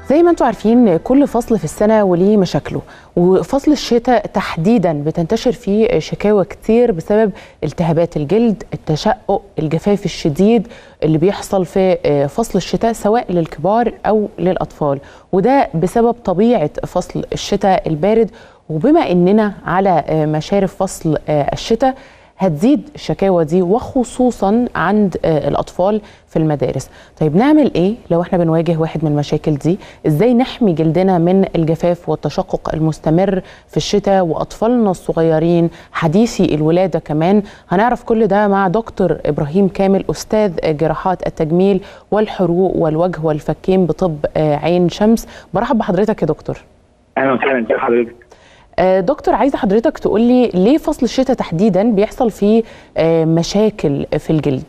زي ما انتم عارفين كل فصل في السنة وليه مشاكله، وفصل الشتاء تحديدا بتنتشر فيه شكاوى كتير بسبب التهابات الجلد، التشقق، الجفاف الشديد اللي بيحصل في فصل الشتاء سواء للكبار أو للأطفال، وده بسبب طبيعة فصل الشتاء البارد. وبما إننا على مشارف فصل الشتاء هتزيد الشكاوى دي وخصوصا عند الأطفال في المدارس. طيب نعمل إيه لو احنا بنواجه واحد من المشاكل دي؟ إزاي نحمي جلدنا من الجفاف والتشقق المستمر في الشتاء وأطفالنا الصغيرين حديثي الولادة كمان؟ هنعرف كل ده مع دكتور إبراهيم كامل، أستاذ جراحات التجميل والحروق والوجه والفكين بطب عين شمس. برحب بحضرتك يا دكتور. أهلا وسهلا بحضرتك. دكتور، عايزه حضرتك تقول لي ليه فصل الشتاء تحديدا بيحصل فيه مشاكل في الجلد؟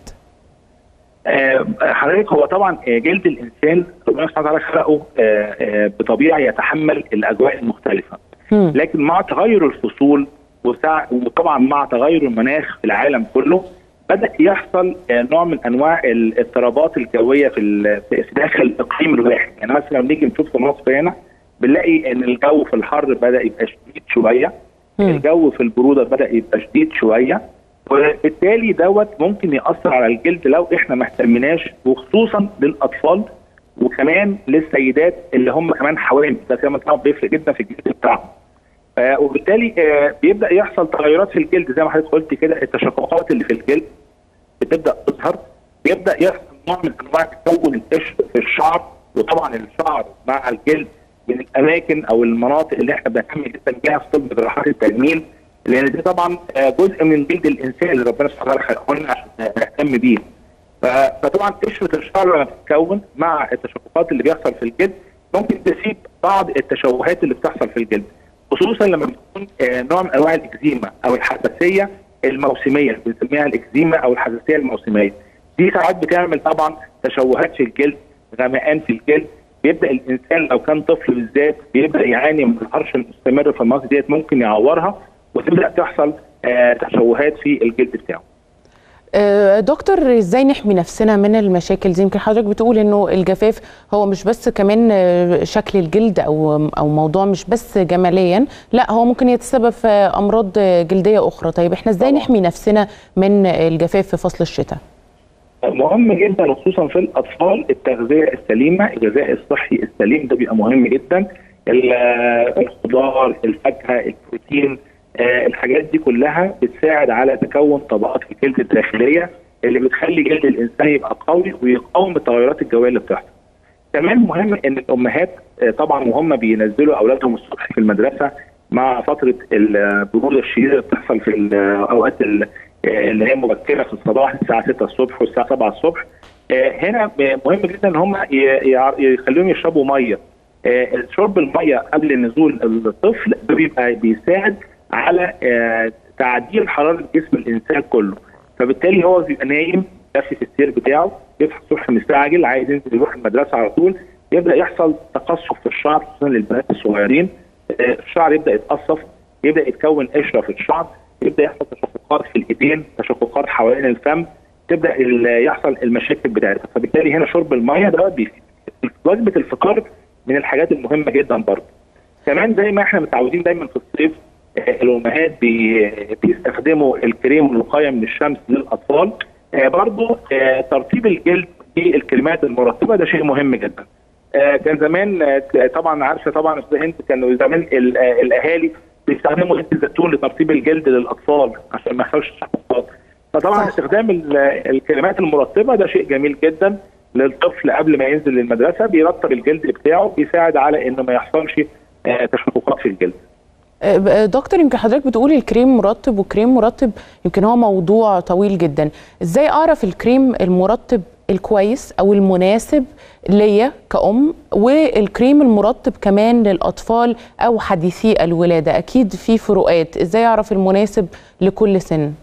حضرتك هو طبعا جلد الانسان ربنا سبحانه وتعالى خلقه بطبيعه يتحمل الاجواء المختلفه، لكن مع تغير الفصول وطبعا مع تغير المناخ في العالم كله بدا يحصل نوع من انواع الاضطرابات الجويه في داخل الاقليم الواحد. يعني مثلا لما نيجي نشوف في مصر هنا بنلاقي ان الجو في الحر بدا يبقى شديد شويه، الجو في البروده بدا يبقى شديد شويه، وبالتالي دوت ممكن ياثر على الجلد لو احنا ما اهتمناش، وخصوصا للاطفال وكمان للسيدات اللي هم كمان حوامل، ده كمان طبعا بيفرق جدا في الجلد بتاعهم. وبالتالي بيبدا يحصل تغيرات في الجلد زي ما حضرتك قلت كده، التشققات اللي في الجلد بتبدا تظهر، بيبدا يحصل نوع من انواع تكون القشر في الشعر، وطبعا الشعر مع الجلد من الاماكن او المناطق اللي احنا بنهتم جدا بيها في طب جراحات التجميل، لان دي طبعا جزء من جلد الانسان اللي ربنا سبحانه وتعالى خلقه لنا عشان نهتم بيه. فطبعا قشره الشعر لما بتتكون مع التشققات اللي بيحصل في الجلد ممكن تسيب بعض التشوهات اللي بتحصل في الجلد، خصوصا لما بتكون نوع من انواع الاكزيما او الحساسيه الموسميه، بنسميها الاكزيما او الحساسيه الموسميه. دي ساعات بتعمل طبعا تشوهات في الجلد، غمقان في الجلد، بيبدا الانسان لو كان طفل بالذات بيبدا يعاني من الهرش المستمر في المناطق ديت، ممكن يعورها وتبدا تحصل تشوهات في الجلد بتاعه. دكتور، ازاي نحمي نفسنا من المشاكل دي؟ يمكن حضرتك بتقول انه الجفاف هو مش بس كمان شكل الجلد او موضوع مش بس جماليا، لا هو ممكن يتسبب في امراض جلديه اخرى. طيب احنا ازاي نحمي نفسنا من الجفاف في فصل الشتاء؟ مهم جدا خصوصا في الاطفال التغذيه السليمه، الغذاء الصحي السليم ده بيبقى مهم جدا. الخضار، الفاكهه، البروتين، الحاجات دي كلها بتساعد على تكون طبقات في الجلد الداخليه اللي بتخلي جلد الانسان يبقى قوي ويقاوم التغيرات الجويه اللي بتحصل. كمان مهم ان الامهات طبعا وهم بينزلوا اولادهم الصبح في المدرسه مع فتره البروده الشديده اللي بتحصل في الاوقات اللي هي مبكره في الصباح الساعه 6 الصبح والساعه 7 الصبح، هنا مهم جدا ان هم يخليهم يشربوا ميه. شرب الميه قبل نزول الطفل ده بيبقى بيساعد على تعديل حراره جسم الانسان كله، فبالتالي هو بيبقى نايم دافي في السرير بتاعه، يصحى الصبح مستعجل عايز ينزل يروح المدرسه على طول، يبدا يحصل تقصف في الشعر خصوصا للبنات الصغيرين، الشعر يبدا يتقصف، يبدا يتكون قشره في الشعر، يبدا يحصل تشققات في الايدين، تشققات حوالين الفم، تبدا يحصل المشاكل بتاعتها. فبالتالي هنا شرب الميه ده بيفيد. وجبه الفطار من الحاجات المهمه جدا برضه. كمان زي ما احنا متعودين دايما في الصيف الامهات بيستخدموا الكريم الوقايه من الشمس للاطفال، برضه ترطيب الجلد بالكريمات المرطبه ده شيء مهم جدا. كان زمان طبعا عارفه طبعا استاذ هند، كانوا زمان الاهالي بيستخدموا زيت الزيتون لترطيب الجلد للاطفال عشان ما يحصلش تشققات. فطبعا استخدام الكريمات المرطبه ده شيء جميل جدا للطفل قبل ما ينزل للمدرسه، بيرطب الجلد بتاعه، بيساعد على انه ما يحصلش تشققات في الجلد. دكتور، يمكن حضرتك بتقولي الكريم مرطب، وكريم مرطب يمكن هو موضوع طويل جدا. ازاي اعرف الكريم المرطب الكويس او المناسب ليا كأم، والكريم المرطب كمان للأطفال أو حديثي الولادة؟ أكيد في فروقات، إزاي أعرف المناسب لكل سن؟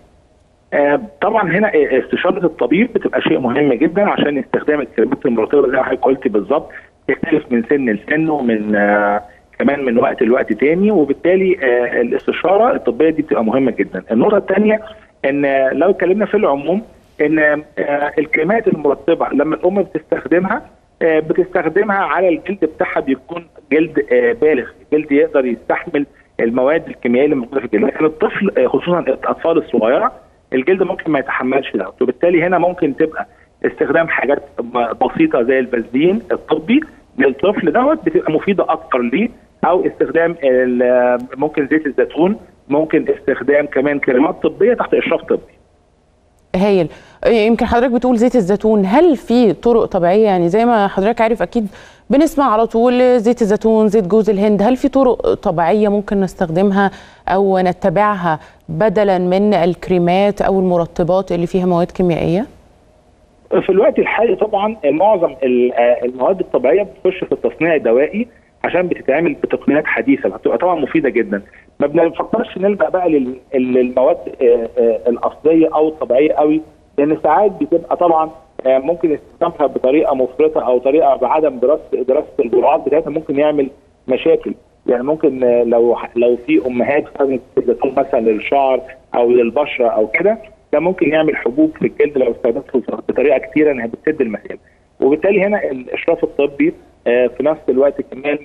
طبعا هنا استشارة الطبيب بتبقى شيء مهم جدا عشان استخدام الكريمات المرطبة زي ما حضرتك قلت بالظبط، تختلف من سن لسن ومن كمان من وقت لوقت تاني، وبالتالي الاستشارة الطبية دي بتبقى مهمة جدا. النقطة الثانية ان لو اتكلمنا في العموم ان الكريمات المرطبة لما الأم بتستخدمها بتستخدمها على الجلد بتاعها، بيكون جلد بالغ، جلد يقدر يستحمل المواد الكيميائيه اللي موجوده في الجلد. لكن الطفل خصوصا الاطفال الصغيره الجلد ممكن ما يتحملش ده، وبالتالي هنا ممكن تبقى استخدام حاجات بسيطه زي الفازلين الطبي للطفل دوت بتبقى مفيده اكتر ليه، او استخدام ممكن زيت الزيتون، ممكن استخدام كمان كريمات طبيه تحت اشراف طبي. هايل. يمكن حضرتك بتقول زيت الزيتون، هل في طرق طبيعيه؟ يعني زي ما حضرتك عارف اكيد بنسمع على طول زيت الزيتون، زيت جوز الهند، هل في طرق طبيعيه ممكن نستخدمها او نتبعها بدلا من الكريمات او المرطبات اللي فيها مواد كيميائيه؟ في الوقت الحالي طبعا معظم المواد الطبيعيه بتخش في التصنيع الدوائي عشان بتتعمل بتقنيات حديثه، بتبقى طبعا مفيده جدا. ما بنفكرش نلجا بقى للمواد الاصليه او الطبيعيه قوي، لان ساعات بتبقى طبعا ممكن استخدامها بطريقه مفرطه او طريقه بعدم دراسه الجرعات بتاعتها ممكن يعمل مشاكل. يعني ممكن لو في امهات استخدمت الزيتون مثلا للشعر او للبشره او كده، ده ممكن يعمل حبوب في الجلد لو استخدمته بطريقه كتيره انها بتسد المسام. وبالتالي هنا الاشراف الطبي في نفس الوقت كمان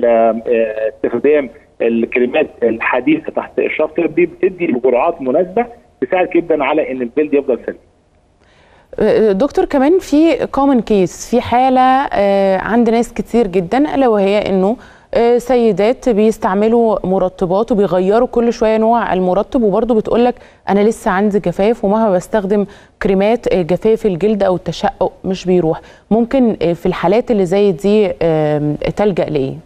استخدام الكريمات الحديثه تحت اشراف طبي بتدي جرعات مناسبه تساعد جدا على ان الجلد يفضل سليم. دكتور، كمان في كومن كيس، في حاله عند ناس كتير جدا، الا وهي انه سيدات بيستعملوا مرطبات وبيغيروا كل شويه نوع المرطب، وبرضه بتقول لك انا لسه عندي جفاف ومهما بستخدم كريمات جفاف الجلد او التشقق مش بيروح. ممكن في الحالات اللي زي دي تلجأ لايه؟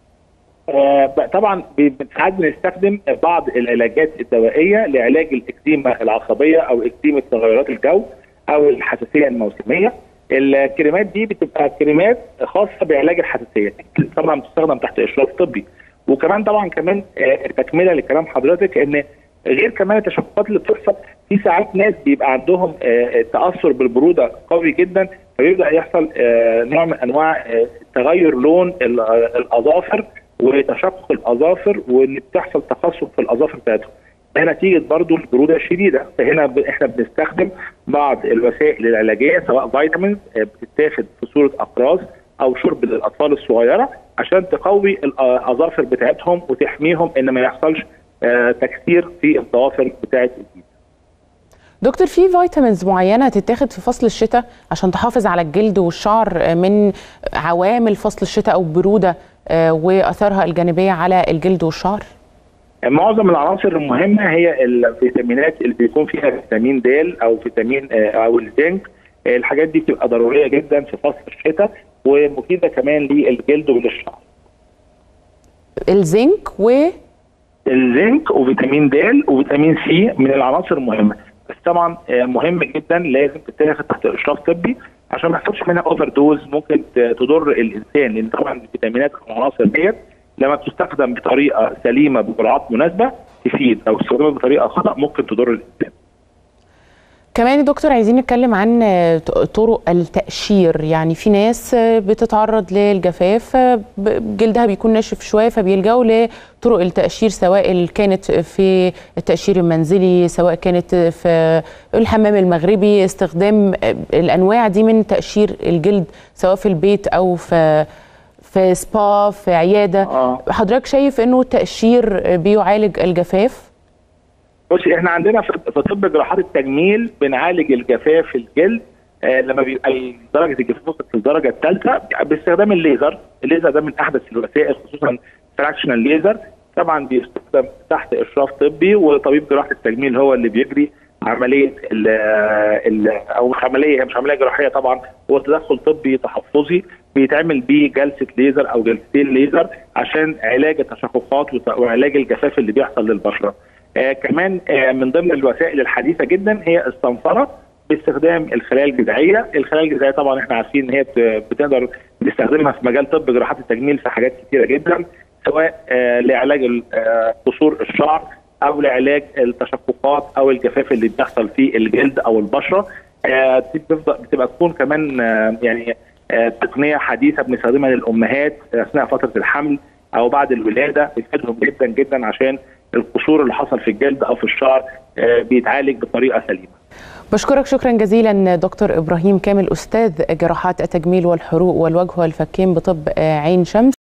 طبعا ساعات بنستخدم بعض العلاجات الدوائيه لعلاج الاكزيما العصبيه او اكزيما تغيرات الجو او الحساسيه الموسميه. الكريمات دي بتبقى كريمات خاصه بعلاج الحساسيه، طبعا بتستخدم تحت اشراف طبي. وكمان طبعا كمان تكمله لكلام حضرتك، ان غير كمان التشققات اللي بتحصل في ساعات ناس بيبقى عندهم تاثر بالبروده قوي جدا، فبيبدا يحصل نوع من انواع تغير لون الاظافر وتشقق الاظافر، وان بتحصل تقصف في الاظافر بتاعتهم. ده نتيجه برضو البروده الشديده. فهنا احنا بنستخدم بعض الوسائل العلاجيه سواء فيتامينز بتتاخد في صوره اقراص او شرب للاطفال الصغيره عشان تقوي الاظافر بتاعتهم وتحميهم ان ما يحصلش تكسير في الضوافر بتاعت الجلد. دكتور، في فيتامينز معينه تتاخد في فصل الشتاء عشان تحافظ على الجلد والشعر من عوامل فصل الشتاء او البروده واثارها الجانبيه على الجلد والشعر؟ معظم العناصر المهمه هي الفيتامينات اللي بيكون فيها فيتامين د او فيتامين او الزنك. الحاجات دي بتبقى ضروريه جدا في فصل الشتاء ومفيده كمان للجلد وللشعر. الزنك وفيتامين د وفيتامين سي من العناصر المهمه، بس طبعا مهم جدا لازم تتاخد تحت اشراف طبي عشان ما يحصلش منها اوفر دوز ممكن تضر الانسان، لان طبعا الفيتامينات والعناصر ديت لما بتستخدم بطريقه سليمه بجرعات مناسبه تفيد، او تستخدمها بطريقه خطا ممكن تضر الانسان. كمان يا دكتور عايزين نتكلم عن طرق التقشير. يعني في ناس بتتعرض للجفاف جلدها بيكون ناشف شويه فبيلجأوا لطرق التقشير، سواء كانت في التقشير المنزلي سواء كانت في الحمام المغربي، استخدام الانواع دي من تقشير الجلد سواء في البيت او في سبا في عياده. حضرتك شايف انه التقشير بيعالج الجفاف؟ بصي، احنا عندنا في طب جراحات التجميل بنعالج الجفاف في الجلد لما بيبقى درجه الجفاف وصلت في الدرجه الثالثه باستخدام الليزر. الليزر ده من احدث الوسائل، خصوصا فراكشنال ليزر، طبعا بيستخدم تحت اشراف طبي، وطبيب جراحه التجميل هو اللي بيجري عمليه او مش عمليه جراحيه طبعا، هو تدخل طبي تحفظي بيتعمل بيه جلسه ليزر او جلستين ليزر عشان علاج التشققات وعلاج الجفاف اللي بيحصل للبشره. كمان من ضمن الوسائل الحديثه جدا هي الصنفره باستخدام الخلايا الجذعيه. الخلايا الجذعيه طبعا احنا عارفين ان هي بتقدر نستخدمها في مجال طب جراحات التجميل في حاجات كثيره جدا، سواء لعلاج قصور الشعر او لعلاج التشققات او الجفاف اللي بيحصل في الجلد او البشره. بتبقى تكون كمان يعني تقنيه حديثه بنستخدمها للامهات اثناء فتره الحمل او بعد الولاده، بتفيدهم جدا جدا عشان القصور اللي حصل في الجلد او في الشعر بيتعالج بطريقه سليمه. بشكرك شكرا جزيلا دكتور إبراهيم كامل، أستاذ جراحات التجميل والحروق والوجه والفكين بطب عين شمس.